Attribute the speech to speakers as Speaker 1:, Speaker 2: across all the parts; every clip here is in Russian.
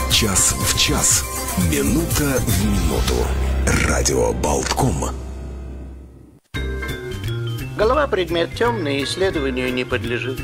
Speaker 1: Час в час. Минута в минуту. Радио Болтком.
Speaker 2: Голова предмет темный, исследованию не подлежит.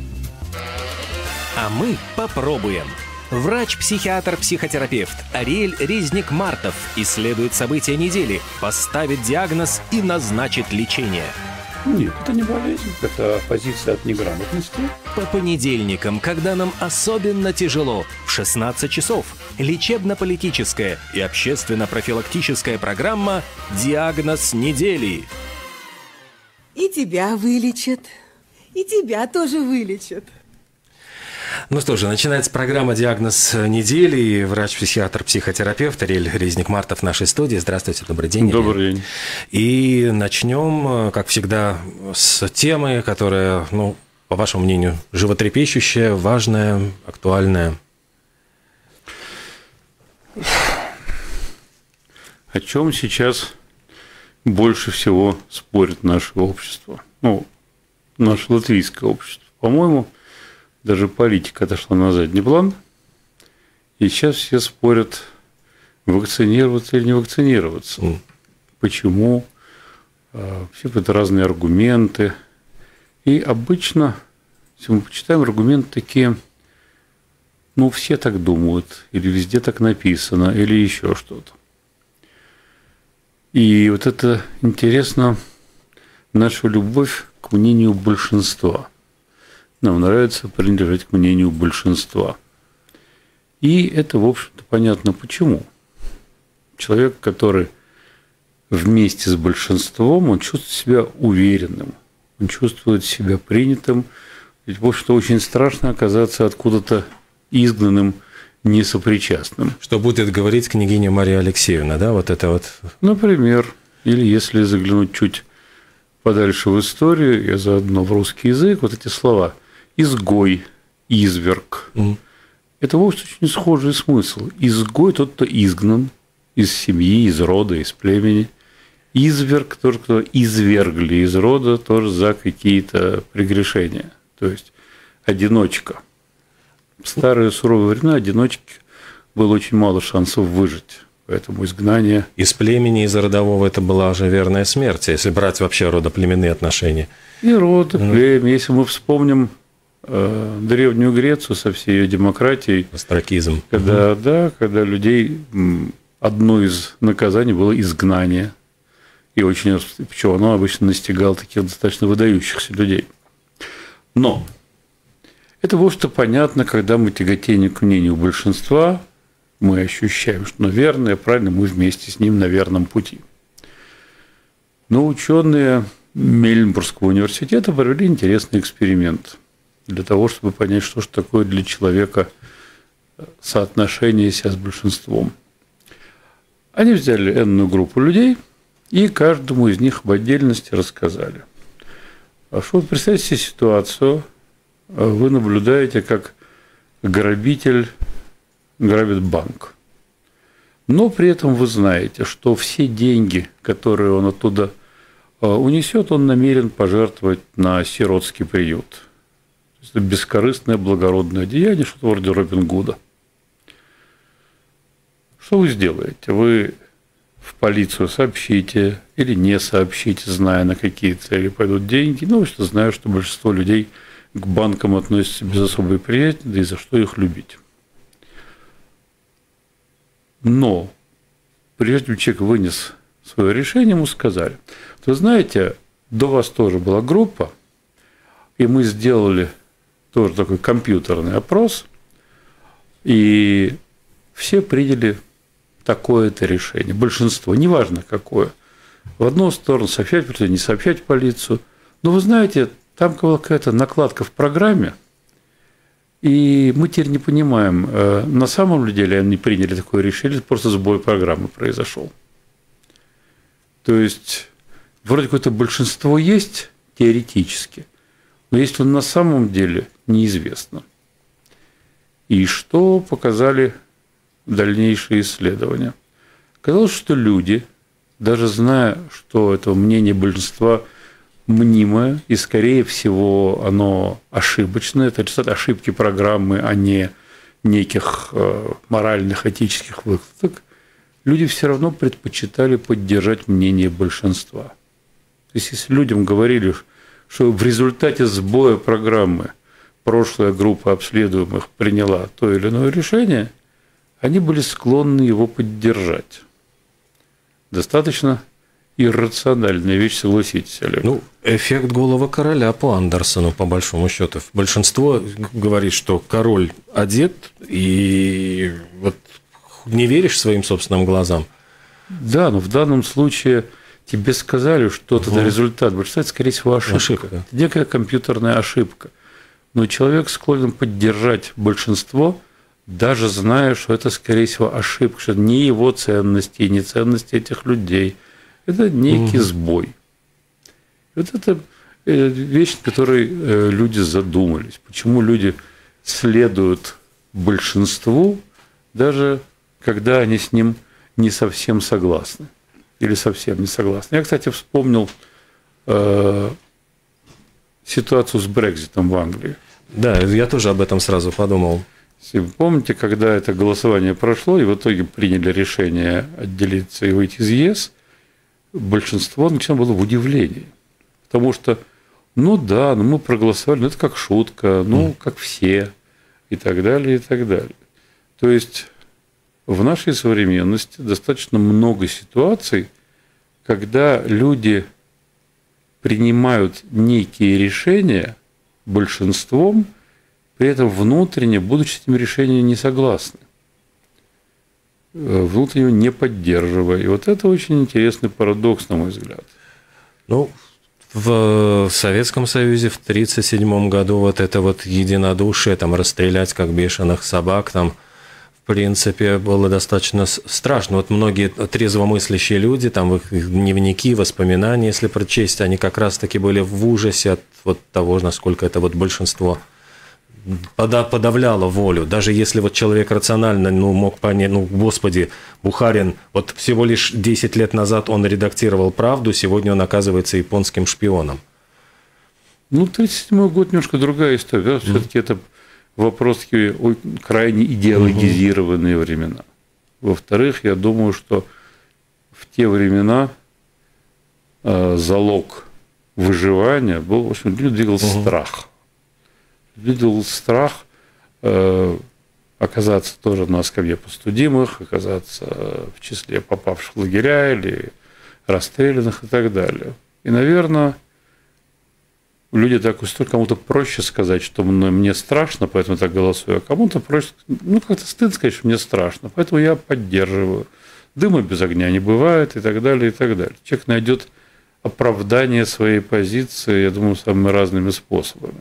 Speaker 3: А мы попробуем. Врач-психиатр-психотерапевт Ариэль Резник-Мартов исследует события недели, поставит диагноз и назначит лечение.
Speaker 4: Нет, это не болезнь, это позиция от неграмотности.
Speaker 3: По понедельникам, когда нам особенно тяжело, в 16 часов, лечебно-политическая и общественно-профилактическая программа «Диагноз недели».
Speaker 5: И тебя вылечат, и тебя тоже вылечат.
Speaker 6: Ну что же, начинается программа «Диагноз недели». И врач-психиатр-психотерапевт Ариэль Резник-Мартов в нашей студии. Здравствуйте, добрый день.
Speaker 4: Добрый день.
Speaker 6: И начнем, как всегда, с темы, которая, по вашему мнению, животрепещущая, важная, актуальная.
Speaker 4: О чем сейчас больше всего спорит наше общество? Наше латвийское общество. По-моему, даже политика отошла на задний план, и сейчас все спорят, вакцинироваться или не вакцинироваться. Почему? Все это разные аргументы. И обычно, если мы почитаем, аргументы такие, все так думают, или везде так написано, или еще что-то. И вот это интересно, наша любовь к мнению большинства. Нам нравится принадлежать к мнению большинства. И это, в общем-то, понятно почему. Человек, который вместе с большинством, он чувствует себя уверенным, он чувствует себя принятым. Ведь, в общем-то, очень страшно оказаться откуда-то изгнанным, несопричастным.
Speaker 6: Что будет говорить княгиня Мария Алексеевна, да, вот это вот? Например,
Speaker 4: или если заглянуть чуть подальше в историю, и заодно в русский язык, вот эти слова «изгой», «изверг». Это вовсе очень схожий смысл. Изгой – тот, кто изгнан из семьи, из рода, из племени. Изверг – тот, кто извергли из рода, тоже за какие-то прегрешения. То есть одиночка. В старые суровые времена одиночке было очень мало шансов выжить. Поэтому изгнание...
Speaker 6: Из племени, из родового это была уже верная смерть, если брать вообще родоплеменные отношения.
Speaker 4: И рода, племя. Если мы вспомним Древнюю Грецию со всей ее демократией.
Speaker 6: Остракизм.
Speaker 4: Когда людей... Одно из наказаний было изгнание. И очень... Причем оно обычно настигало таких достаточно выдающихся людей. Но это, в общем-то, понятно, когда мы тяготеем к мнению большинства, мы ощущаем, что верно, правильно, мы вместе с ним на верном пути. Но ученые Мельбурнского университета провели интересный эксперимент для того, чтобы понять, что же такое для человека соотношение себя с большинством. Они взяли энную группу людей и каждому из них в отдельности рассказали. Вот представьте себе ситуацию, вы наблюдаете, как грабитель грабит банк. Но при этом вы знаете, что все деньги, которые он оттуда унесет, он намерен пожертвовать на сиротский приют. Это бескорыстное, благородное деяние, что-то вроде Робин Гуда. Что вы сделаете? Вы в полицию сообщите или не сообщите, зная, на какие цели пойдут деньги. Что знаю, что большинство людей к банкам относятся без особой приязни, да и за что их любить. Но прежде чем человек вынес свое решение, ему сказали: вы знаете, до вас тоже была группа, и мы сделали тоже такой компьютерный опрос, и все приняли такое-то решение. Большинство, неважно какое. В одну сторону сообщать полицию, не сообщать в полицию. Но вы знаете, там была какая-то накладка в программе, и мы теперь не понимаем, на самом деле они приняли такое решение, просто сбой программы произошел. То есть, вроде какое-то большинство есть теоретически, но если он на самом деле неизвестно. И что показали дальнейшие исследования? Оказалось, что люди, даже зная, что это мнение большинства мнимое, и, скорее всего, оно ошибочное, это результат ошибки программы, а не неких моральных, этических выкладок, люди все равно предпочитали поддержать мнение большинства. То есть, если людям говорили, что в результате сбоя программы прошлая группа обследуемых приняла то или иное решение, они были склонны его поддержать. Достаточно иррациональная вещь, согласитесь, Олег.
Speaker 6: Ну, эффект голого короля по Андерсону, по большому счету. Большинство говорит, что король одет, и вот не веришь своим собственным глазам.
Speaker 4: Да, но в данном случае тебе сказали, что это результат. Большинство, это, скорее всего, ошибка. Это некая компьютерная ошибка. Но человек склонен поддержать большинство, даже зная, что это, скорее всего, ошибка, что не его ценности, не ценности этих людей. Это некий сбой. Вот это вещь, о которой люди задумались. Почему люди следуют большинству, даже когда они с ним не совсем согласны. Или совсем не согласны. Я, кстати, вспомнил ситуацию с Брекситом в Англии.
Speaker 6: Да, я тоже об этом сразу подумал.
Speaker 4: Если вы помните, когда это голосование прошло, и в итоге приняли решение отделиться и выйти из ЕС, большинство начало было в удивлении. Потому что, ну да, мы проголосовали, ну это как шутка, ну как все, и так далее, и так далее. То есть в нашей современности достаточно много ситуаций, когда люди принимают некие решения большинством, при этом внутренне, будучи с этим решением не согласны, внутренне не поддерживая. И вот это очень интересный парадокс, на мой взгляд.
Speaker 6: Ну, в Советском Союзе в 1937 году вот это вот единодушие, там, расстрелять как бешеных собак, там, в принципе, было достаточно страшно. Вот многие трезвомыслящие люди, там, в их дневники, воспоминания, если прочесть, они как раз-таки были в ужасе от вот того, насколько это вот большинство подавляло волю. Даже если вот человек рационально, мог понять, господи, Бухарин, вот всего лишь 10 лет назад он редактировал «Правду», сегодня он оказывается японским шпионом.
Speaker 4: 1937 год немножко другая история. Все-таки это вопрос крайне идеологизированные времена. Во-вторых, я думаю, что в те времена залог выживания был, в общем, люди двигал страх. Видел страх оказаться тоже на скамье подсудимых, оказаться в числе попавших в лагеря или расстрелянных и так далее. И, наверное, люди так устроены, кому-то проще сказать, что мне страшно, поэтому я так голосую, а кому-то проще, как-то стыдно сказать, что мне страшно, поэтому я поддерживаю. Дыма без огня не бывает и так далее, и так далее. Человек найдет оправдание своей позиции, я думаю, самыми разными способами.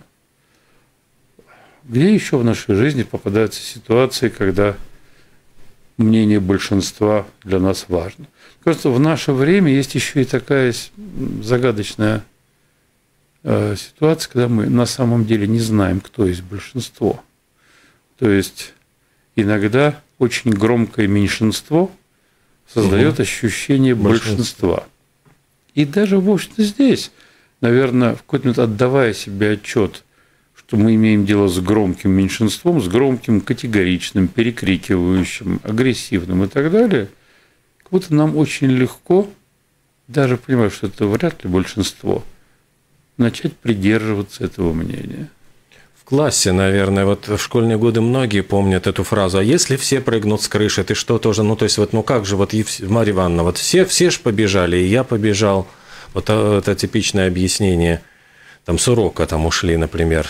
Speaker 4: Где еще в нашей жизни попадаются ситуации, когда мнение большинства для нас важно? Кажется, в наше время есть еще и такая загадочная ситуация, когда мы на самом деле не знаем, кто есть большинство. То есть иногда очень громкое меньшинство создает ощущение большинства. И даже, в общем-то, здесь, наверное, в какой-то момент отдавая себе отчет, что мы имеем дело с громким меньшинством, с громким, категоричным, перекрикивающим, агрессивным и так далее, как будто нам очень легко, даже понимая, что это вряд ли большинство, начать придерживаться этого мнения.
Speaker 6: В классе, наверное, вот в школьные годы многие помнят эту фразу: а если все прыгнут с крыши, ты что тоже, то есть как же, Марья Ивановна, все ж побежали, и я побежал, вот это типичное объяснение. Там с урока ушли, например,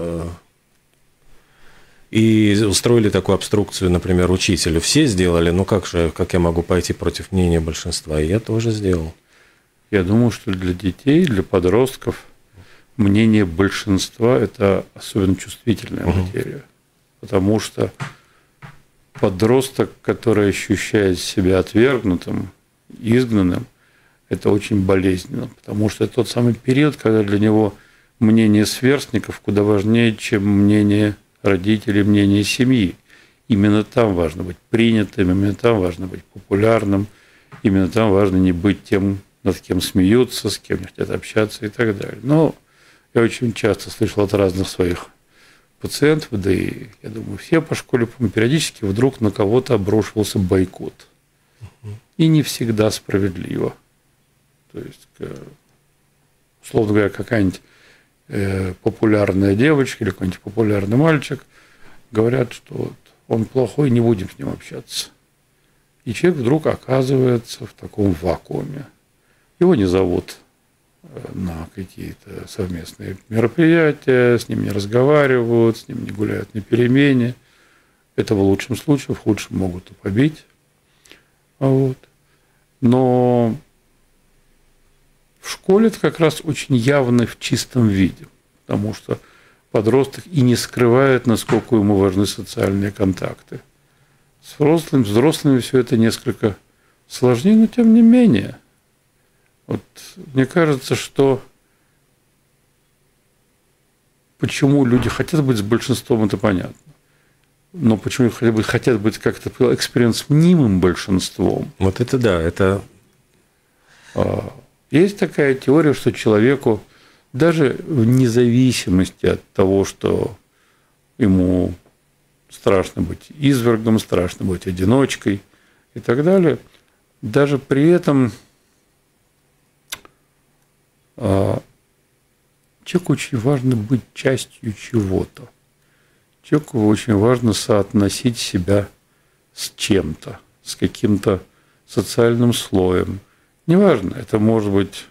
Speaker 6: и устроили такую обструкцию, например, учителю. Все сделали, как я могу пойти против мнения большинства? И я тоже сделал.
Speaker 4: Я думаю, что для детей, для подростков мнение большинства – это особенно чувствительная материя. Потому что подросток, который ощущает себя отвергнутым, изгнанным, это очень болезненно, потому что это тот самый период, когда для него мнение сверстников куда важнее, чем мнение родителей, мнение семьи. Именно там важно быть принятым, именно там важно быть популярным, именно там важно не быть тем, над кем смеются, с кем не хотят общаться и так далее. Но я очень часто слышал от разных своих пациентов, да и, я думаю, все по школе, периодически вдруг на кого-то обрушивался бойкот. И не всегда справедливо. То есть, условно говоря, какая-нибудь популярная девочка или какой-нибудь популярный мальчик говорят, что вот он плохой, не будем с ним общаться. И человек вдруг оказывается в таком вакууме. Его не зовут на какие-то совместные мероприятия, с ним не разговаривают, с ним не гуляют на перемене. Это в лучшем случае, в худшем могут и побить. Вот. Но в школе это как раз очень явно в чистом виде, потому что подросток и не скрывает, насколько ему важны социальные контакты. С взрослыми все это несколько сложнее, но тем не менее. Вот мне кажется, что почему люди хотят быть с большинством, это понятно. Но почему хотят быть как-то эксперимент с мнимым большинством?
Speaker 6: Вот это да, это...
Speaker 4: Есть такая теория, что человеку, даже вне зависимости от того, что ему страшно быть извергом, страшно быть одиночкой и так далее, даже при этом человеку очень важно быть частью чего-то. Человеку очень важно соотносить себя с чем-то, с каким-то социальным слоем. Неважно, это может быть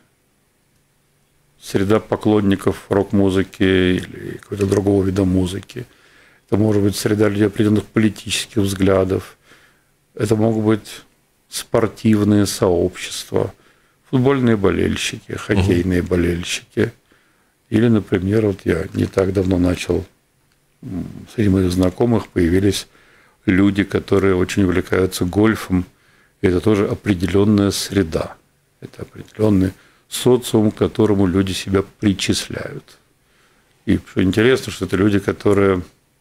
Speaker 4: среда поклонников рок-музыки или какого-то другого вида музыки. Это может быть среда людей определенных политических взглядов. Это могут быть спортивные сообщества, футбольные болельщики, хоккейные болельщики. Или, например, вот я не так давно начал, среди моих знакомых появились люди, которые очень увлекаются гольфом. И это тоже определенная среда. Это определенный социум, к которому люди себя причисляют. И что интересно, что это люди, которые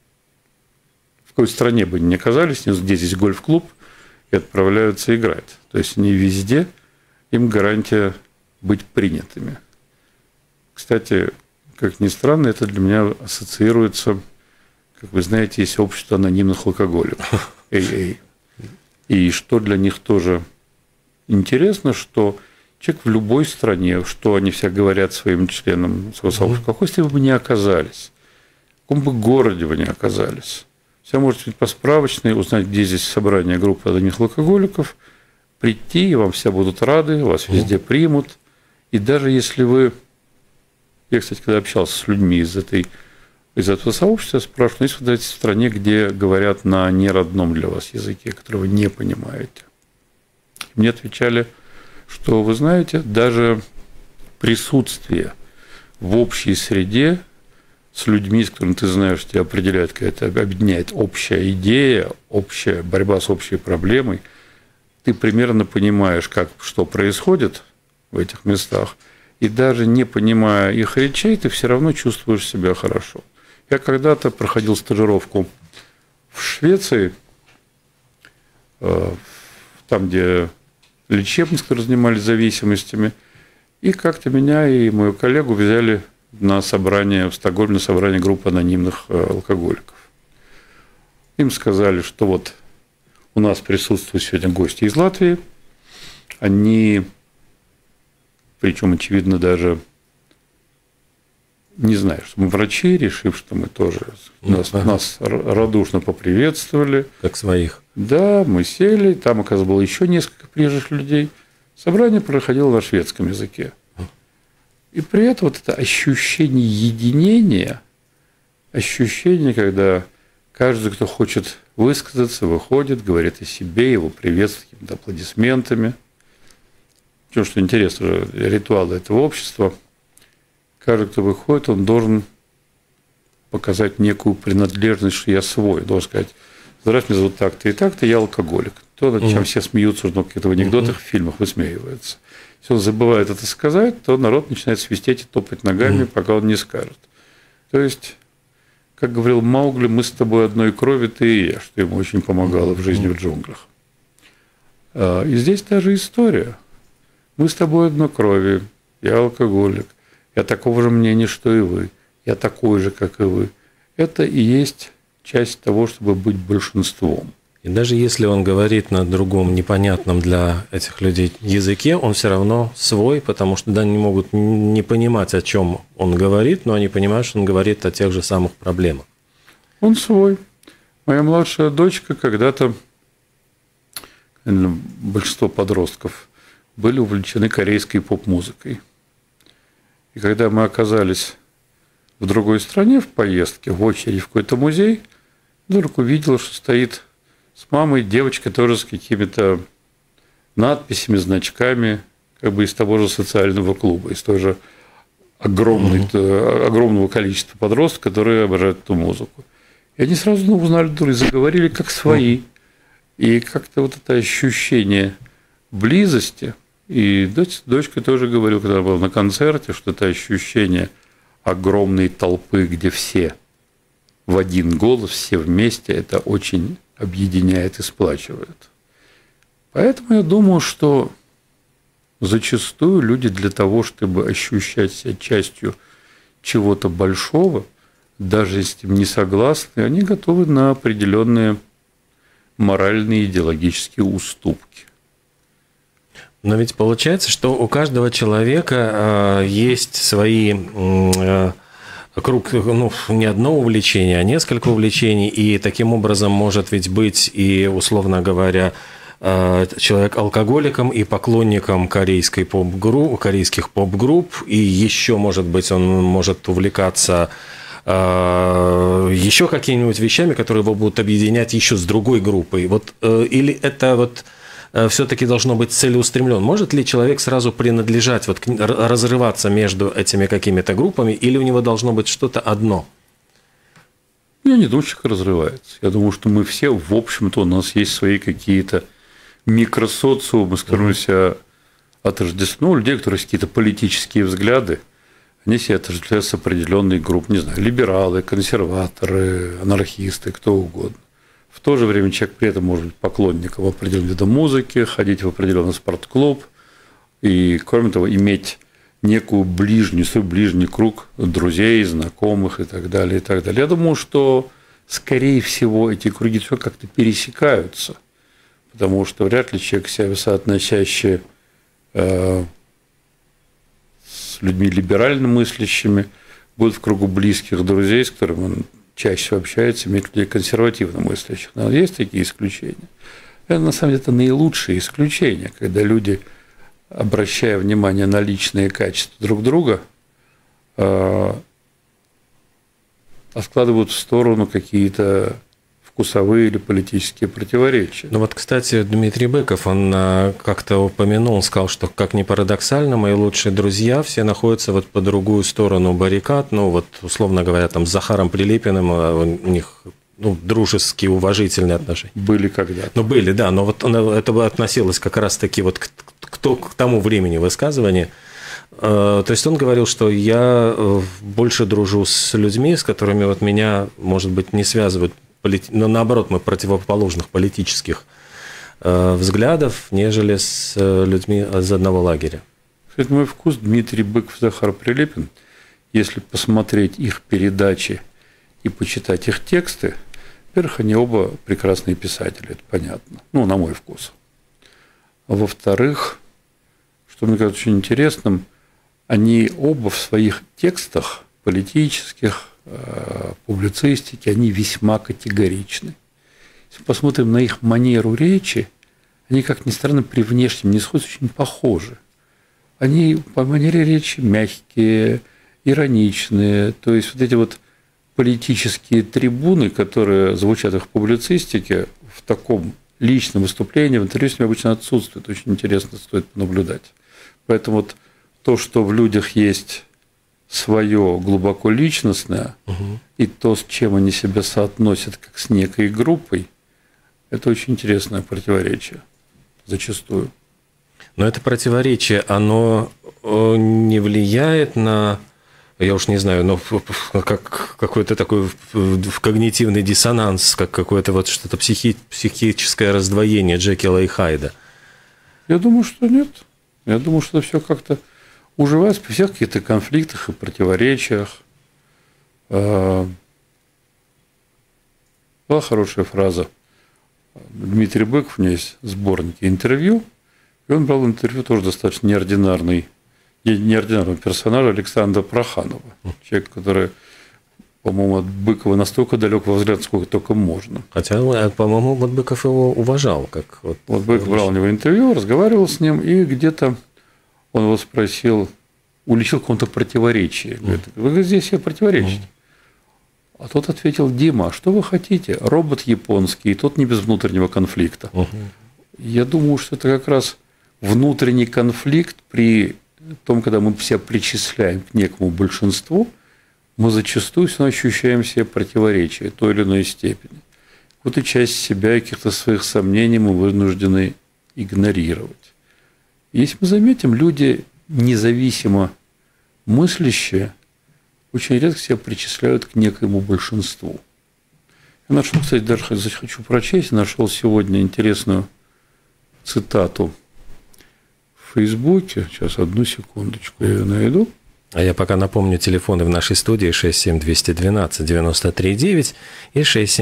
Speaker 4: в какой стране бы ни оказались, где здесь гольф-клуб, и отправляются играть. То есть они везде, им гарантия быть принятыми. Кстати, как ни странно, это для меня ассоциируется, как вы знаете, есть общество анонимных алкоголиков, AA. И что для них тоже интересно, что человек в любой стране, что они все говорят своим членам своего сообщества, в какой стране бы ни оказались, в каком бы городе вы ни оказались, все можете по справочной узнать, где здесь собрание группы анонимных алкоголиков, прийти, и вам все будут рады, вас везде примут. И даже если вы... Я, кстати, когда общался с людьми из этого сообщества, я спрашиваю, если вы в стране, где говорят на неродном для вас языке, который вы не понимаете. Мне отвечали, что, вы знаете, даже присутствие в общей среде с людьми, с которыми ты знаешь, тебя определяет, какая-то объединяет общая идея, общая борьба с общей проблемой, ты примерно понимаешь, что происходит в этих местах, и даже не понимая их речей, ты все равно чувствуешь себя хорошо. Я когда-то проходил стажировку в Швеции, там, где лечебницы, которые занимались зависимостями, и как-то меня и мою коллегу взяли на собрание в Стокгольме, на собрание группы анонимных алкоголиков. Им сказали, что вот у нас присутствуют сегодня гости из Латвии, они, причем, очевидно, даже не знаю, что мы врачи, решив, что мы тоже нас радушно поприветствовали.
Speaker 6: Как своих.
Speaker 4: Да, мы сели, там, оказывается, было еще несколько приезжих людей. Собрание проходило на шведском языке. И при этом вот это ощущение единения, ощущение, когда каждый, кто хочет высказаться, выходит, говорит о себе, его приветствует какими-то аплодисментами. Причем, что интересно, ритуалы этого общества, каждый, кто выходит, он должен показать некую принадлежность, что я свой. Должен сказать, здравствуйте, меня зовут так-то и так-то, я алкоголик. То, над чем все смеются, но в каких-то анекдотах, в фильмах высмеиваются. Если он забывает это сказать, то народ начинает свистеть и топать ногами, пока он не скажет. То есть, как говорил Маугли, мы с тобой одной крови, ты и я, что ему очень помогало в жизни в джунглях. И здесь та же история. Мы с тобой одной крови, я алкоголик, я такого же мнения, что и вы, я такой же, как и вы. это и есть часть того, чтобы быть большинством.
Speaker 6: И даже если он говорит на другом непонятном для этих людей языке, он все равно свой, потому что они могут не понимать, о чем он говорит, но они понимают, что он говорит о тех же самых проблемах.
Speaker 4: Он свой. Моя младшая дочка когда-то, большинство подростков, были увлечены корейской поп-музыкой. И когда мы оказались в другой стране в поездке, в очереди в какой-то музей, вдруг увидел, что стоит с мамой девочка тоже с какими-то надписями, значками, как бы из того же социального клуба, из той же огромного количества подростков, которые обожают эту музыку. И они сразу узнали, и заговорили как свои. И как-то вот это ощущение близости, и дочка тоже говорила, когда была на концерте, что это ощущение огромной толпы, где все в один голос, все вместе, это очень объединяет и сплачивает. Поэтому я думаю, что зачастую люди для того, чтобы ощущать себя частью чего-то большого, даже если не согласны, они готовы на определенные моральные идеологические уступки.
Speaker 6: Но ведь получается, что у каждого человека есть свои не одно увлечение, а несколько увлечений, и таким образом может ведь быть и, условно говоря, человек алкоголиком и поклонником корейских поп-групп, и еще, может быть, он может увлекаться еще какими-нибудь вещами, которые его будут объединять еще с другой группой. Или это все-таки должно быть целеустремлен? Может ли человек сразу принадлежать, разрываться между этими какими-то группами, или у него должно быть что-то одно?
Speaker 4: Я не думаю, что человек разрывается. Я думаю, что мы все, в общем-то, у нас есть свои какие-то микросоциумы, с которыми себя отождествляют. У людей, у которых есть какие-то политические взгляды, они себя отождествляют с определенной группой, не знаю, либералы, консерваторы, анархисты, кто угодно. В то же время человек при этом может быть поклонником определенного вида музыки, ходить в определенный спортклуб и, кроме того, иметь свой ближний круг друзей, знакомых и так далее, и так далее. Я думаю, что, скорее всего, эти круги все как-то пересекаются, потому что вряд ли человек, себя соотносящий с людьми либерально мыслящими, будет в кругу близких друзей, с которыми он чаще всего общается, иметь людей консервативно мыслящих. Но есть такие исключения. Это, на самом деле, это наилучшие исключения, когда люди, обращая внимание на личные качества друг друга, откладывают в сторону какие-то вкусовые или политические противоречия.
Speaker 6: Ну вот, кстати, Дмитрий Быков, он как-то упомянул, он сказал, что, как ни парадоксально, мои лучшие друзья все находятся по другую сторону баррикад, условно говоря, там с Захаром Прилепиным у них дружеские, уважительные отношения.
Speaker 4: Были когда-то.
Speaker 6: Были, да, но это относилось как раз-таки к тому времени высказывания. То есть он говорил, что я больше дружу с людьми, с которыми меня, может быть, не связывают, но наоборот, мы противоположных политических взглядов, нежели с людьми из одного лагеря.
Speaker 4: Кстати, мой вкус Дмитрий Быков, Захар Прилепин, если посмотреть их передачи и почитать их тексты, во-первых, они оба прекрасные писатели, это понятно, на мой вкус. А во-вторых, что мне кажется очень интересным, они оба в своих текстах политических, публицистики, они весьма категоричны. Если посмотрим на их манеру речи, они, как ни странно, при внешнем не сходятся, очень похожи. Они по манере речи мягкие, ироничные, то есть эти политические трибуны, которые звучат в публицистике, в таком личном выступлении, в интервью с ними обычно отсутствует. Очень интересно, стоит понаблюдать. Поэтому то, что в людях есть свое глубоко личностное, и то, с чем они себя соотносят как с некой группой, это очень интересное противоречие зачастую.
Speaker 6: Но это противоречие, оно не влияет на, я уж не знаю, как какой-то такой когнитивный диссонанс, как какое-то что-то психическое раздвоение Джекила и Хайда?
Speaker 4: Я думаю, что нет. Я думаю, что все как-то уживается при всех каких-то конфликтах и противоречиях. Была хорошая фраза. Дмитрий Быков, у меня есть сборники интервью, и он брал интервью тоже достаточно неординарного персонажа Александра Проханова. Человек, который, по-моему, от Быкова настолько далек во взгляд, сколько только можно.
Speaker 6: Хотя, по-моему, вот Быков его уважал. Как вот
Speaker 4: Быков брал у него интервью, разговаривал с ним, и где-то он его спросил, уличил в каком-то противоречии. Говорит, вы здесь себе противоречите. А тот ответил: Дима, а что вы хотите? Робот японский, и тот не без внутреннего конфликта. Я думаю, что это как раз внутренний конфликт при том, когда мы себя причисляем к некому большинству, мы зачастую все равно ощущаем в себе противоречия той или иной степени. Вот и часть себя и каких-то своих сомнений мы вынуждены игнорировать. Если мы заметим, люди независимо мыслящие очень редко себя причисляют к некоему большинству. Я нашел, кстати, даже хочу прочесть, нашел сегодня интересную цитату в Фейсбуке. Сейчас, одну секундочку, я ее найду.
Speaker 6: А я пока напомню телефоны в нашей студии 67-212-93-9 и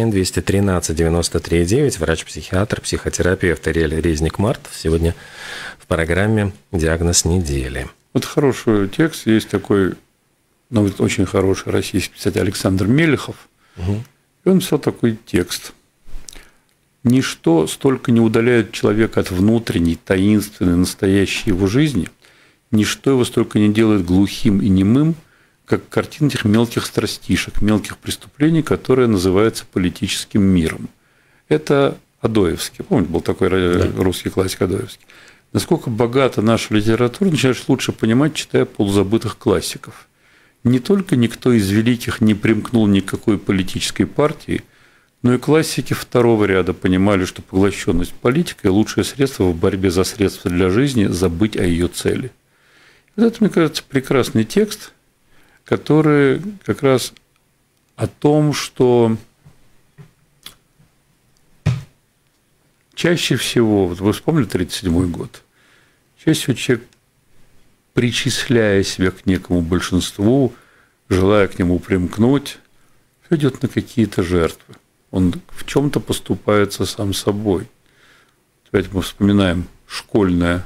Speaker 6: 67-213-93-9. Врач-психиатр, психотерапевт Ариэль Резник-Мартов сегодня в программе «Диагноз недели».
Speaker 4: Вот хороший текст, есть такой, очень хороший российский писатель Александр Мелехов. И он написал такой текст. «Ничто столько не удаляет человека от внутренней, таинственной, настоящей его жизни, ничто его столько не делает глухим и немым, как картина этих мелких страстишек, мелких преступлений, которые называются политическим миром». Это Адоевский. Помните, был такой русский классик Адоевский. Насколько богата наша литература, начинаешь лучше понимать, читая полузабытых классиков. Не только никто из великих не примкнул ни к какой политической партии, но и классики второго ряда понимали, что поглощенность политикой – лучшее средство в борьбе за средства для жизни забыть о ее цели. Вот это, мне кажется, прекрасный текст, который как раз о том, что чаще всего, вот вы вспомнили 1937 год, чаще всего человек, причисляя себя к некому большинству, желая к нему примкнуть, идет на какие-то жертвы. Он в чем-то поступается сам собой. Опять мы вспоминаем школьные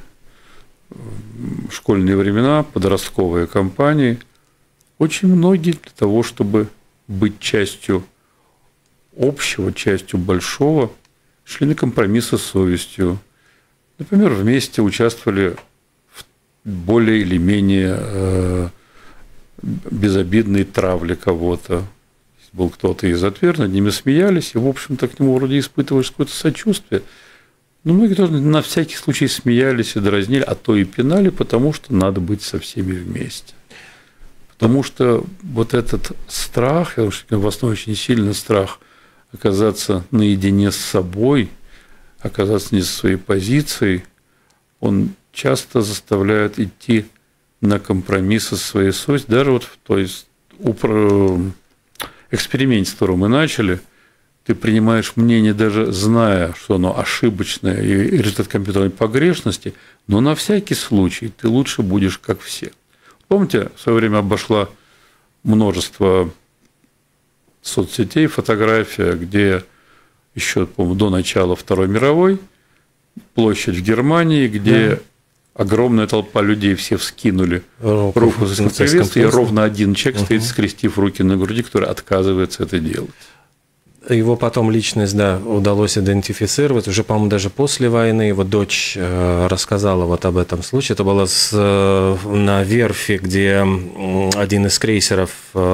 Speaker 4: времена, подростковые кампании. Очень многие для того, чтобы быть частью общего, частью большого, шли на компромиссы с совестью. Например, вместе участвовали в более или менее безобидной травле кого-то. Был кто-то из отверг, над ними смеялись, и, в общем-то, к нему вроде испытываешь какое-то сочувствие. Но многие тоже на всякий случай смеялись и дразнили, а то и пинали, потому что надо быть со всеми вместе. Потому что вот этот страх, в основном очень сильный страх оказаться наедине с собой, оказаться не со своей позицией, он часто заставляет идти на компромиссы со своей совестью. Даже вот в той эксперименте, с которого мы начали, ты принимаешь мнение, даже зная, что оно ошибочное и результат компьютерной погрешности, но на всякий случай ты лучше будешь как все. Помните, в свое время обошла множество соцсетей фотография, где еще, по-моему, до начала Второй мировой, площадь в Германии, где огромная толпа людей, все вскинули руку за приветствие, и ровно один человек стоит, скрестив руки на груди, который отказывается это делать.
Speaker 6: Его потом личность, удалось идентифицировать. Уже, по-моему, даже после войны его дочь рассказала вот об этом случае. Это было на верфи, где один из крейсеров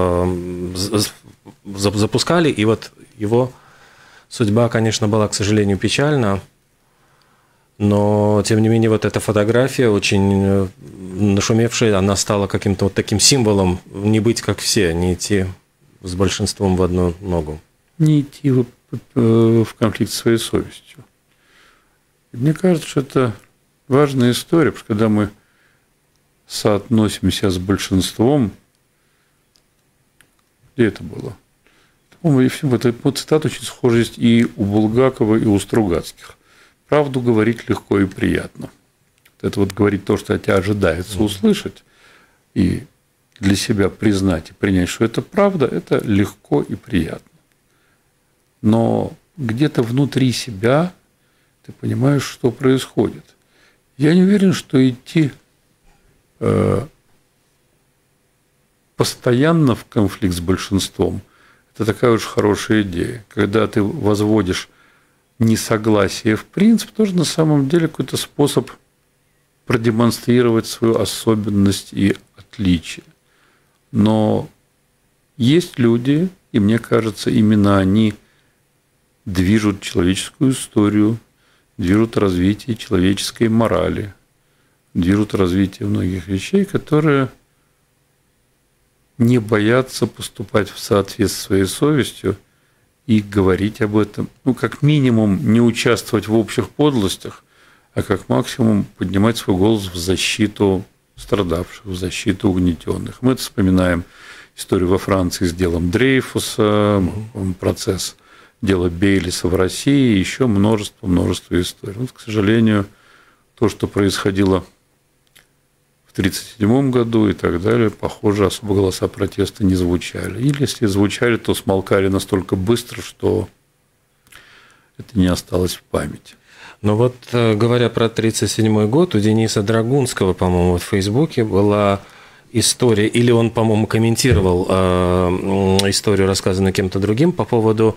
Speaker 6: запускали, и вот его судьба, конечно, была, к сожалению, печальна. Но, тем не менее, вот эта фотография, очень нашумевшая, она стала каким-то вот таким символом не быть как все, не идти с большинством в одну ногу.
Speaker 4: Не идти в конфликт со своей совестью. Мне кажется, что это важная история, потому что когда мы соотносимся с большинством, где это было? По-моему, эта цитата очень схожа есть и у Булгакова, и у Стругацких. Правду говорить легко и приятно. Это вот говорить то, что от тебя ожидается услышать, и для себя признать и принять, что это правда, это легко и приятно. но где-то внутри себя ты понимаешь, что происходит. Я не уверен, что идти постоянно в конфликт с большинством – это такая уж хорошая идея. Когда ты возводишь несогласие в принцип, тоже на самом деле какой-то способ продемонстрировать свою особенность и отличие. Но есть люди, и мне кажется, именно они движут человеческую историю, движут развитие человеческой морали, движут развитие многих вещей, которые не боятся поступать в соответствии с своей совестью и говорить об этом. Ну, как минимум, не участвовать в общих подлостях, а как максимум поднимать свой голос в защиту страдавших, в защиту угнетенных. Мы это вспоминаем историю во Франции с делом Дрейфуса, процесс дела Бейлиса в России, еще множество историй. Вот, к сожалению, то, что происходило в 1937 году и так далее, похоже, особо голоса протеста не звучали. Или если звучали, то смолкали настолько быстро, что это не осталось в памяти.
Speaker 6: Но вот, говоря про 1937 год, у Дениса Драгунского, по-моему, в Фейсбуке была история, или он, по-моему, комментировал историю, рассказанную кем-то другим, по поводу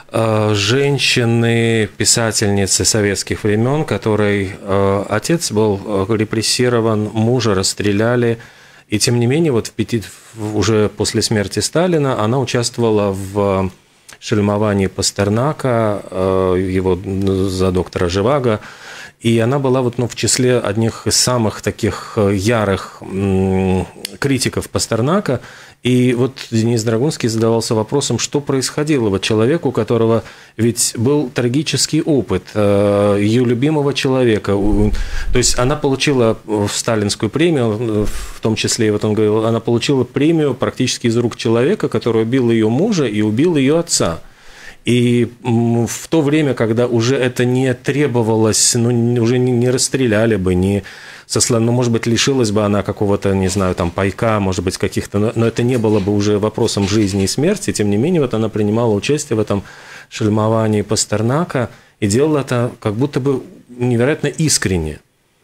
Speaker 6: женщины, писательницы советских времен, которой отец был репрессирован, мужа расстреляли, и тем не менее, вот уже после смерти Сталина она участвовала в шельмовании Пастернака, его за доктора Живаго, и она была вот, в числе одних из самых таких ярых критиков Пастернака. И вот Денис Драгунский задавался вопросом, что происходило вот человеку, у которого ведь был трагический опыт, ее любимого человека. То есть она получила сталинскую премию, в том числе, вот он говорил, она получила премию практически из рук человека, который убил ее мужа и убил ее отца. И в то время, когда уже это не требовалось, уже не расстреляли бы, не сослали, может быть, лишилась бы она какого-то, не знаю, там, пайка, может быть, каких-то, но это не было бы уже вопросом жизни и смерти, тем не менее, вот она принимала участие в этом шельмовании Пастернака и делала это как будто бы невероятно искренне.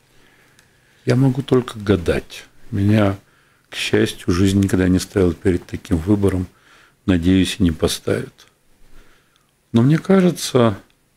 Speaker 4: Я могу только гадать. Меня, к счастью, жизнь никогда не ставила перед таким выбором, надеюсь, и не поставит. Но мне кажется,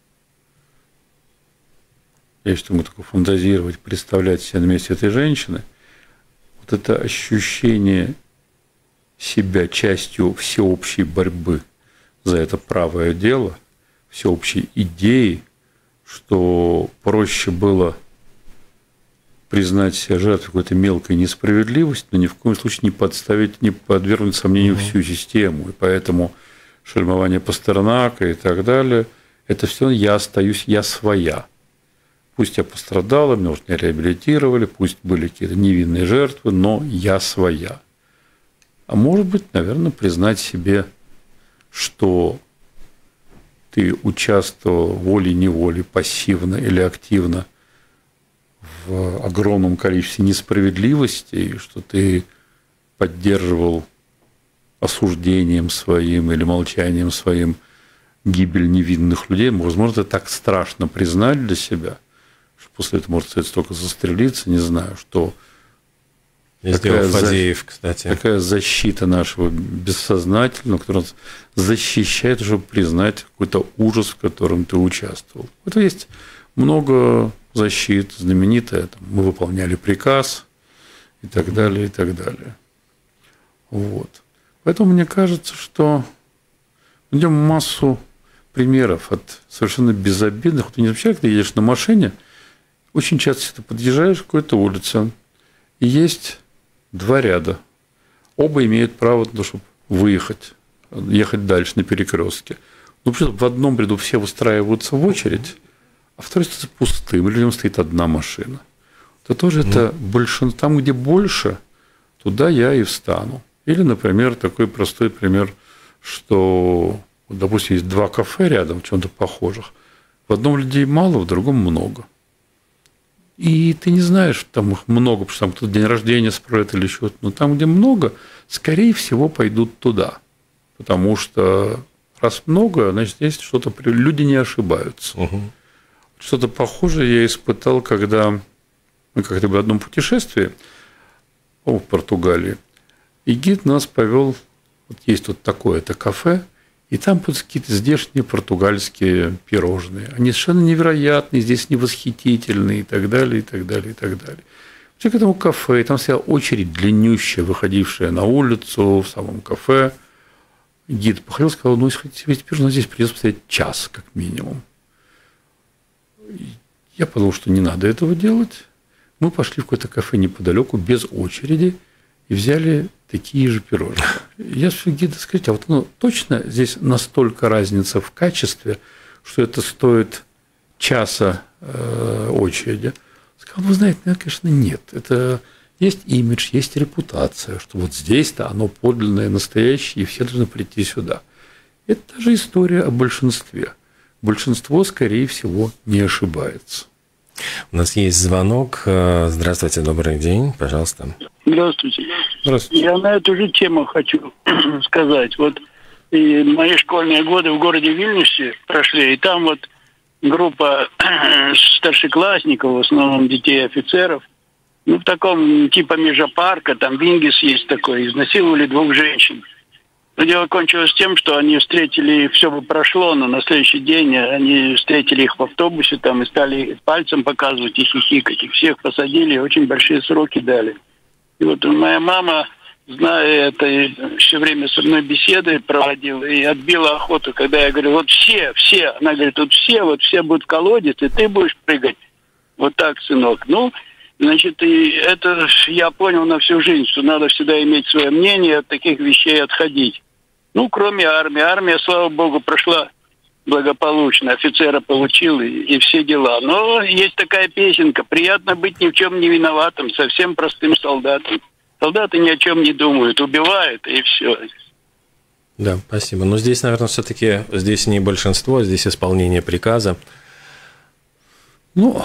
Speaker 4: я еще могу только фантазировать, представлять себя на месте этой женщины, вот это ощущение себя частью всеобщей борьбы за это правое дело, всеобщей идеи, что проще было признать себя жертвой какой-то мелкой несправедливости, но ни в коем случае не подставить, не подвергнуть сомнению всю систему. И поэтому шельмование Пастернака и так далее, это все я остаюсь, я своя. Пусть я пострадала, меня не реабилитировали, пусть были какие-то невинные жертвы, но я своя. А может быть, наверное, признать себе, что ты участвовал волей-неволей, пассивно или активно в огромном количестве несправедливостей, что ты поддерживал осуждением своим или молчанием своим гибель невинных людей. Возможно, это так страшно признать для себя, что после этого может сказать только застрелиться, не знаю, что такая защита нашего бессознательного, которая нас защищает, чтобы признать какой-то ужас, в котором ты участвовал. Это есть много защит, знаменитая, мы выполняли приказ и так далее, и так далее. Вот. Поэтому мне кажется, что мы найдем массу примеров от совершенно безобидных. Ты не замечаешь, когда едешь на машине, очень часто ты подъезжаешь к какой-то улице, и есть два ряда. Оба имеют право на то, чтобы выехать, ехать дальше на перекрестке. Но в одном ряду все выстраиваются в очередь, а второй становится пустым, или в нем стоит одна машина. То тоже это большинство. Там, где больше, туда я и встану. Или, например, такой простой пример, что, допустим, есть два кафе рядом, чем-то похожих. В одном людей мало, в другом много. И ты не знаешь, что там их много, потому что там кто-то день рождения справит или еще-то. Но там, где много, скорее всего, пойдут туда. Потому что раз много, значит, есть что-то... Люди не ошибаются. Что-то похожее я испытал, когда мы как-то в одном путешествии в Португалии, и гид нас повел, вот есть вот такое-то кафе, и там какие-то здешние португальские пирожные. Они совершенно невероятные, здесь невосхитительные и так далее, и так далее, и так далее. Все к этому кафе, и там стояла очередь длиннющая, выходившая на улицу, в самом кафе. Гид походил, сказал, ну, если хотите себе пирожное, здесь придется постоять час, как минимум. Я подумал, что не надо этого делать. Мы пошли в какое-то кафе неподалеку, без очереди, и взяли такие же пирожные. Я спросил гида, скажите, а вот точно здесь настолько разница в качестве, что это стоит часа очереди? Сказал, вы знаете, конечно, нет. Это есть имидж, есть репутация, что вот здесь-то оно подлинное, настоящее, и все должны прийти сюда. Это даже история о большинстве. Большинство, скорее всего, не ошибается.
Speaker 6: У нас есть звонок. Здравствуйте, добрый день, пожалуйста.
Speaker 7: Здравствуйте.
Speaker 4: Здравствуйте.
Speaker 7: Я на эту же тему хочу сказать. Вот и мои школьные годы в городе Вильнюсе прошли, и там вот группа старшеклассников, в основном детей офицеров, ну, в таком типа межапарка, там Вингис есть такой, изнасиловали 2 женщин. Но дело кончилось тем, что они встретили, все бы прошло, но на следующий день они встретили их в автобусе там и стали пальцем показывать и хихикать. Их всех посадили, очень большие сроки дали. И вот моя мама, зная это, все время со мной беседы проводила и отбила охоту, когда я говорю, вот все, она говорит, вот все будут в колодец, и ты будешь прыгать. Вот так, сынок. Ну, значит, и это я понял на всю жизнь, что надо всегда иметь свое мнение, от таких вещей отходить. Ну, кроме армии. Армия, слава богу, прошла благополучно. Офицера получил и все дела. Но есть такая песенка. Приятно быть ни в чем не виноватым, совсем простым солдатом. Солдаты ни о чем не думают, убивают, и все.
Speaker 6: Да, спасибо. Но здесь, наверное, все-таки здесь не большинство, здесь исполнение приказа.
Speaker 4: Ну,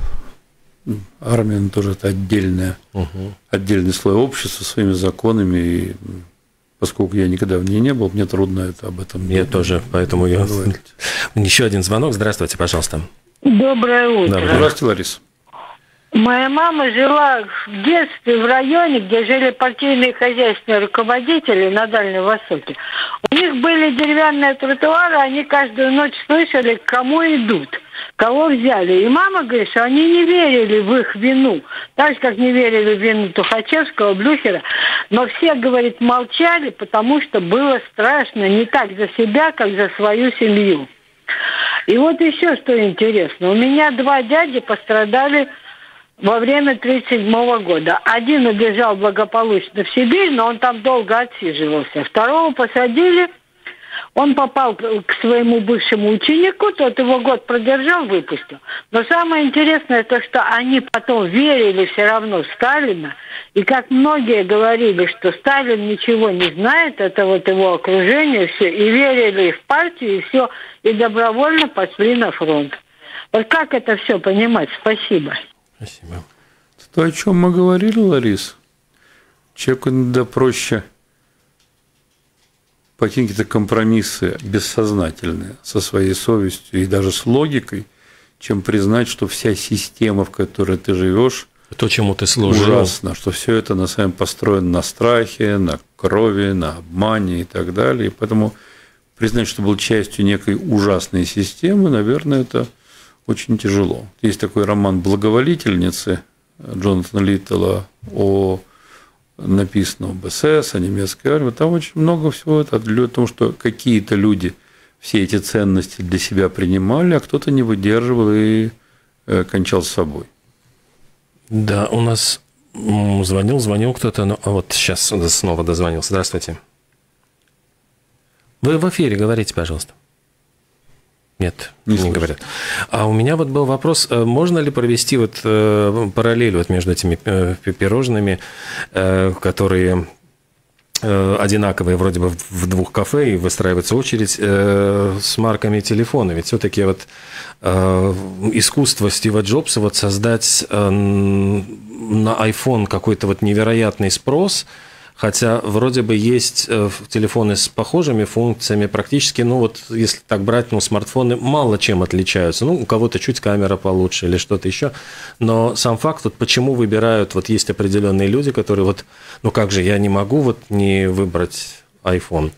Speaker 4: армия тоже это отдельный слой общества со своими законами, и поскольку я никогда в ней не был, мне трудно это об этом
Speaker 6: говорить. Я тоже, поэтому я... Еще один звонок. Здравствуйте, пожалуйста.
Speaker 8: Доброе утро.
Speaker 4: Здравствуйте, Лариса.
Speaker 8: Моя мама жила в детстве в районе, где жили партийные хозяйственные руководители на Дальнем Востоке. У них были деревянные тротуары, они каждую ночь слышали, к кому идут, кого взяли. И мама говорит, что они не верили в их вину, так же, как не верили в вину Тухачевского, Блюхера. Но все, говорит, молчали, потому что было страшно не так за себя, как за свою семью. И вот еще что интересно. У меня 2 дяди пострадали во время 1937 года. Один убежал благополучно в Сибирь, но он там долго отсиживался. Второго посадили, он попал к своему бывшему ученику, тот его год продержал, выпустил. Но самое интересное то, что они потом верили все равно в Сталина. И как многие говорили, что Сталин ничего не знает, это вот его окружение, все, и верили в партию, и все, и добровольно пошли на фронт. Вот как это все понимать? Спасибо.
Speaker 6: Спасибо.
Speaker 4: То, о чем мы говорили, Ларис, человеку иногда проще пойти какие-то компромиссы бессознательные со своей совестью и даже с логикой, чем признать, что вся система, в которой ты живешь,
Speaker 6: то, чему ты служил,
Speaker 4: ужасно, что все это на самом деле построено на страхе, на крови, на обмане и так далее. И поэтому признать, что был частью некой ужасной системы, наверное, это очень тяжело. Есть такой роман «Благоволительницы» Джонатана Литтла о написанном об СС, о немецкой армии. Там очень много всего это о том, что какие-то люди все эти ценности для себя принимали, а кто-то не выдерживал и кончал с собой.
Speaker 6: Да, у нас звонил кто-то, но вот сейчас снова дозвонился. Здравствуйте. Вы в эфире, говорите, пожалуйста. Нет, не говорят. А у меня вот был вопрос, можно ли провести вот параллель вот между этими пирожными, которые одинаковые вроде бы в 2 кафе, и выстраивается очередь с марками телефона. Ведь все-таки вот искусство Стива Джобса вот создать на iPhone какой-то вот невероятный спрос, Хотя вроде бы есть телефоны с похожими функциями, практически, ну вот если так брать, ну смартфоны мало чем отличаются. Ну, у кого-то чуть камера получше или что-то еще. Но сам факт, вот почему выбирают, вот есть определенные люди, которые вот, ну как же, я не могу вот не выбрать iPhone.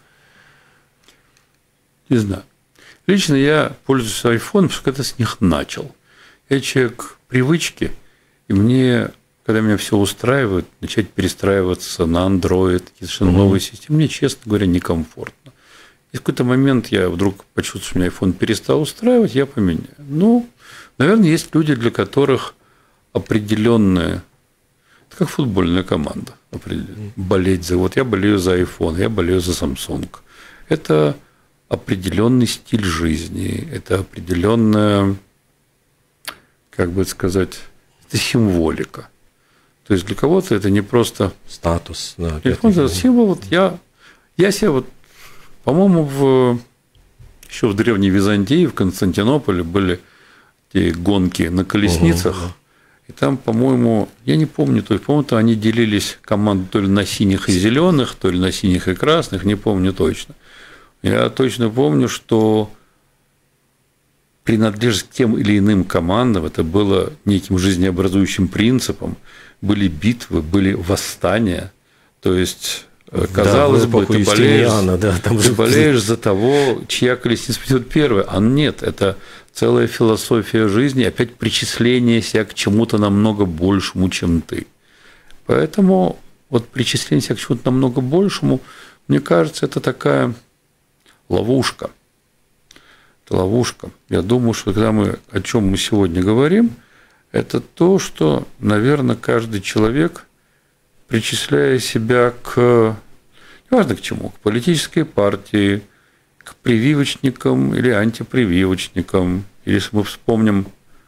Speaker 4: Не знаю. Лично я пользуюсь iPhone, потому что когда с них начал. Я человек привычки, и мне, когда меня все устраивает, начать перестраиваться на Android, совершенно новые системы, мне, честно говоря, некомфортно. И в какой-то момент я вдруг почувствовал, что меня iPhone перестал устраивать, я поменяю. Ну, наверное, есть люди, для которых определенная, это как футбольная команда, болеть за, вот я болею за iPhone, я болею за Samsung. Это определенный стиль жизни, это определенная, как бы сказать, это символика. То есть для кого-то это не просто
Speaker 6: статус. Да,
Speaker 4: телефон, это символ. Вот я себя вот, по-моему, еще в Древней Византии, в Константинополе были те гонки на колесницах. И там, по-моему, я не помню, то есть, по-моему, они делились команды то ли на синих и зеленых, то ли на синих и красных, не помню точно. Я точно помню, что принадлежность к тем или иным командам, это было неким жизнеобразующим принципом, были битвы, были восстания, то есть, казалось бы, ты болеешь за того, чья колесница придет первая, а нет, это целая философия жизни, опять причисление себя к чему-то намного большему, чем ты. Поэтому вот причисление себя к чему-то намного большему, мне кажется, это такая ловушка. Это ловушка. Я думаю, что когда о чем мы сегодня говорим, это то, что, наверное, каждый человек, причисляя себя к, неважно к чему, к политической партии, к прививочникам или антипрививочникам, или если мы вспомним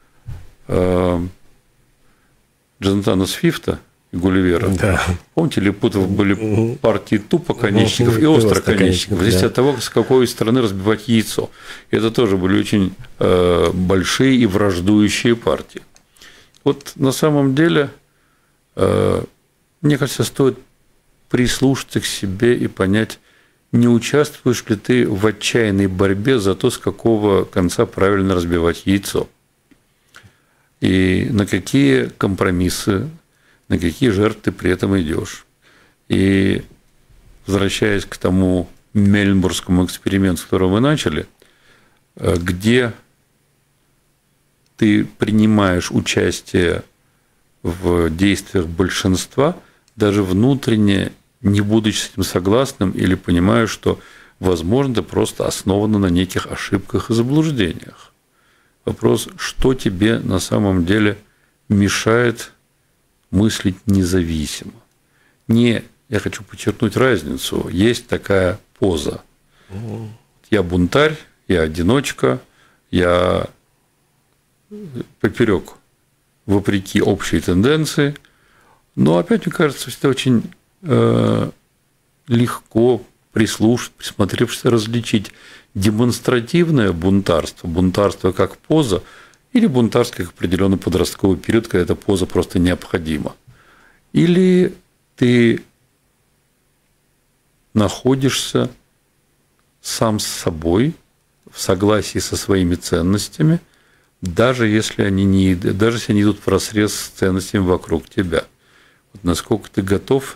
Speaker 4: Джонатана Свифта и Гулливера. Да. Помните, Липутов были партии тупоконечников и остроконечников, зависит от того, с какой стороны разбивать яйцо. И это тоже были очень большие и враждующие партии. Вот на самом деле, мне кажется, стоит прислушаться к себе и понять, не участвуешь ли ты в отчаянной борьбе за то, с какого конца правильно разбивать яйцо. И на какие компромиссы, на какие жертвы ты при этом идешь. И возвращаясь к тому мельбурнскому эксперименту, с которого мы начали, где ты принимаешь участие в действиях большинства, даже внутренне, не будучи с этим согласным, или понимая, что, возможно, это просто основано на неких ошибках и заблуждениях. Вопрос, что тебе на самом деле мешает мыслить независимо. Я хочу подчеркнуть разницу. Есть такая поза. Я бунтарь, я одиночка, я поперек, вопреки общей тенденции. Но опять, мне кажется, это очень легко присмотревшись, различить демонстративное бунтарство как поза, или бунтарство как определенный подростковый период, когда эта поза просто необходима. Или ты находишься сам с собой в согласии со своими ценностями, даже если они идут вразрез с ценностями вокруг тебя. Вот насколько ты готов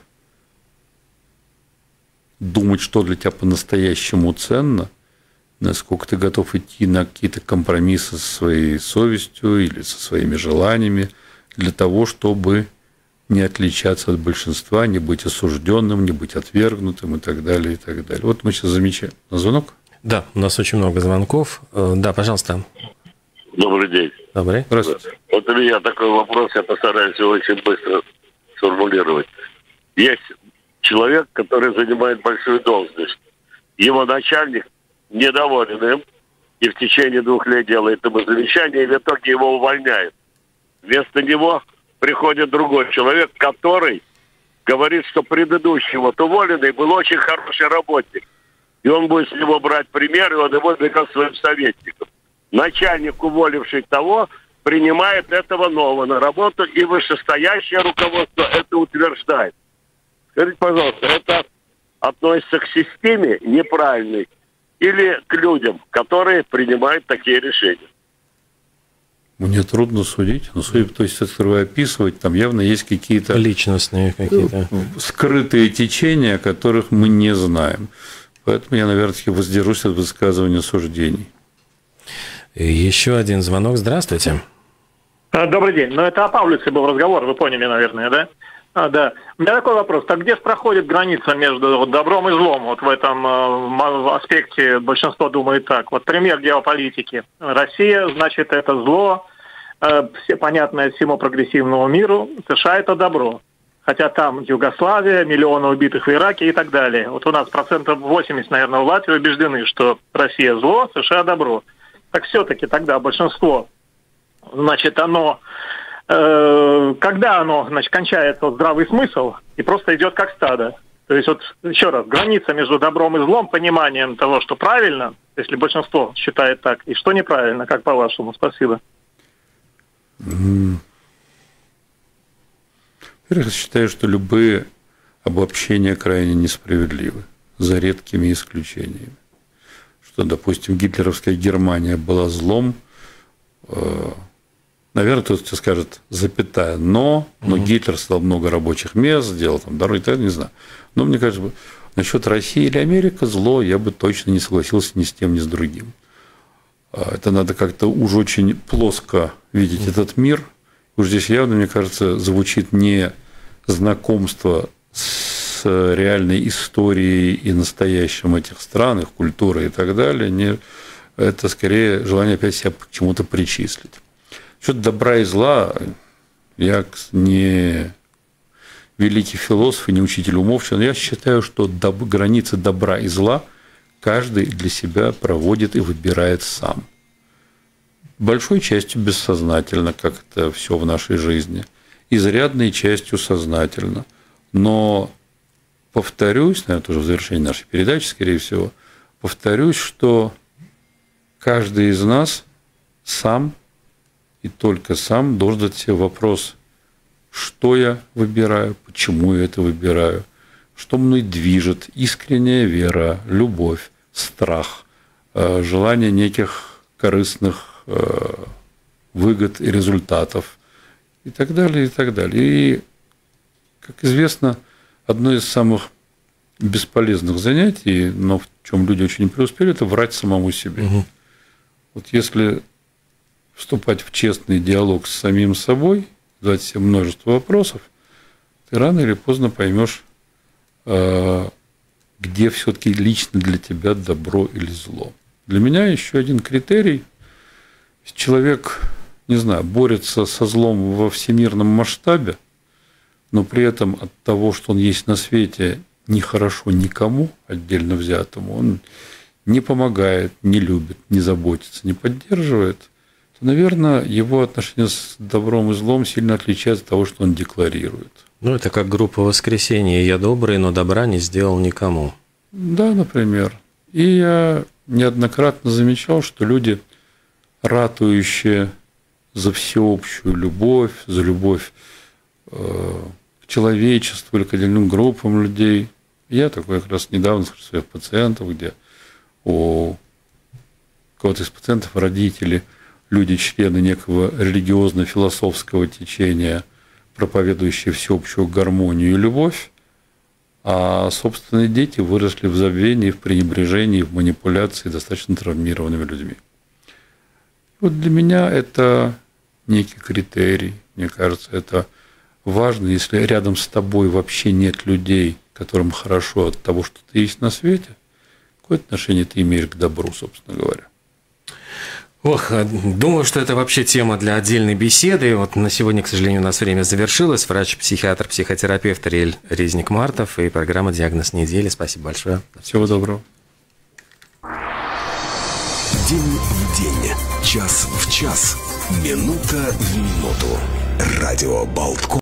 Speaker 4: думать, что для тебя по-настоящему ценно, насколько ты готов идти на какие-то компромиссы со своей совестью или со своими желаниями для того, чтобы не отличаться от большинства, не быть осужденным, не быть отвергнутым и так далее, и так далее. Вот мы сейчас замечаем. На звонок?
Speaker 6: Да, у нас очень много звонков. Да, пожалуйста.
Speaker 9: Добрый день.
Speaker 6: Добрый.
Speaker 4: Здравствуйте.
Speaker 9: Вот у меня такой вопрос, я постараюсь его очень быстро сформулировать. Есть человек, который занимает большую должность. Его начальник недоволен им, и в течение 2 лет делает ему замечание, и в итоге его увольняют. Вместо него приходит другой человек, который говорит, что предыдущий уволенный был очень хороший работник. И он будет с него брать пример, и он его берет своим советником. Начальник, уволивший того, принимает этого нового на работу, и вышестоящее руководство это утверждает. Скажите, пожалуйста, это относится к системе неправильной или к людям, которые принимают такие решения?
Speaker 4: Мне трудно судить. Но судя по той ситуации, которую вы описываете, там явно есть какие-то
Speaker 6: личностные какие-то
Speaker 4: скрытые течения, о которых мы не знаем. Поэтому я, наверное, воздержусь от высказывания суждений.
Speaker 6: Еще один звонок. Здравствуйте.
Speaker 10: Добрый день. Ну, это о Павлице был разговор, вы поняли, наверное, да? Да. У меня такой вопрос. Так где же проходит граница между добром и злом? Вот в этом аспекте большинство думает так. Вот пример геополитики. Россия, значит, это зло, все понятное всему прогрессивному миру. США – это добро. Хотя там Югославия, миллионы убитых в Ираке и так далее. Вот у нас 80%, наверное, в Латвии убеждены, что Россия зло, США добро. Так все-таки тогда большинство, значит, оно... когда оно, значит, кончается вот здравый смысл и просто идет как стадо. То есть, вот еще раз, граница между добром и злом, пониманием того, что правильно, если большинство считает так, и что неправильно, как по-вашему? Спасибо.
Speaker 4: Я считаю, что любые обобщения крайне несправедливы, за редкими исключениями. Что, допустим, гитлеровская Германия была злом, наверное, кто-то скажет, запятая, но Гитлер создал много рабочих мест, сделал там дороги, не знаю. Но мне кажется, насчет России или Америки зло, я бы точно не согласился ни с тем, ни с другим. Это надо как-то уж очень плоско видеть этот мир. Уж здесь явно, мне кажется, звучит не знакомство с реальной историей и настоящим этих стран, их культурой и так далее. Это скорее желание опять себя к чему-то причислить. Насчет добра и зла, я не великий философ и не учитель умов, но я считаю, что границы добра и зла каждый для себя проводит и выбирает сам. Большой частью бессознательно, как это все в нашей жизни, изрядной частью сознательно. Но повторюсь, наверное, тоже в завершении нашей передачи, скорее всего, повторюсь, что каждый из нас сам и только сам должен задать себе вопрос, что я выбираю, почему я это выбираю, что мной движет, искренняя вера, любовь, страх, желание неких корыстных выгод и результатов и так далее, и так далее. И, как известно, одно из самых бесполезных занятий, но в чем люди очень преуспели, это врать самому себе. Вот если вступать в честный диалог с самим собой, задать себе множество вопросов, ты рано или поздно поймешь, где все-таки лично для тебя добро или зло. Для меня еще один критерий. Если человек, не знаю, борется со злом во всемирном масштабе, но при этом от того, что он есть на свете, нехорошо никому отдельно взятому, он не помогает, не любит, не заботится, не поддерживает, то, наверное, его отношение с добром и злом сильно отличается от того, что он декларирует.
Speaker 6: Ну, это как группа «Воскресенье». «Я добрый, но добра не сделал никому».
Speaker 4: Да, например. И я неоднократно замечал, что люди, ратующие за всеобщую любовь, за любовь к человечеству или к отдельным группам людей. Я такой как раз недавно слышал своих пациентов, где у кого-то из пациентов родители, люди, члены некого религиозно-философского течения, проповедующие всеобщую гармонию и любовь, а собственные дети выросли в забвении, в пренебрежении, в манипуляции достаточно травмированными людьми. Вот для меня это некий критерий, мне кажется, это важно, если рядом с тобой вообще нет людей, которым хорошо от того, что ты есть на свете, какое отношение ты имеешь к добру, собственно говоря.
Speaker 6: Ох, думаю, что это вообще тема для отдельной беседы. Вот на сегодня, к сожалению, у нас время завершилось. Врач-психиатр, психотерапевт Ариэль Резник-Мартов и программа «Диагноз недели». Спасибо большое.
Speaker 4: Всего доброго.
Speaker 1: День в день, час в час, минута в минуту. Радио Болтком.